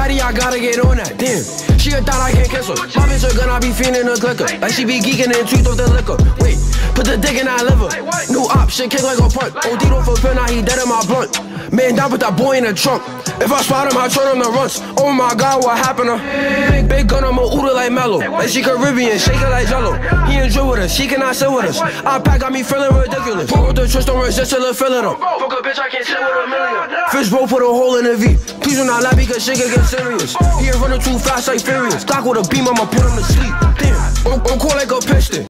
baddie, I gotta get on that. Damn, she a thought I can't kiss her. My bitch a gun, I be feeling a clicker. Like she be geeking and tweet off the liquor. Wait, put the dick in that liver. New op, shit kick like a punt. OD don't feel pin, now he dead in my blunt. Man down, put that boy in the trunk. If I spot him, I turn him to runs. Oh my God, what happened to her? Big gun, I'ma oodle like Mellow. Like she Caribbean, shake it like Jello. He enjoy with us, she cannot sit with us. I pack got me feeling ridiculous. Pull with the trust, don't resist till it fill it up. Fuck a bitch, I can't sit with a million. Fish bowl, put a hole in the V. Please do not lie because shit can get serious. He ain't running too fast like Furious. Glock with a beam, I'ma put him to sleep. Damn, I'm cool like a piston.